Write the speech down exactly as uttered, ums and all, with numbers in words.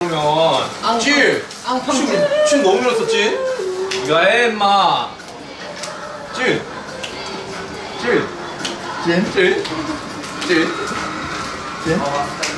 먹으면. 찔! 춤, 춤 너무 밀었어, 찔? 이거 해, 임마. 찔! 찔! 찔! 찔! 찔! 찔!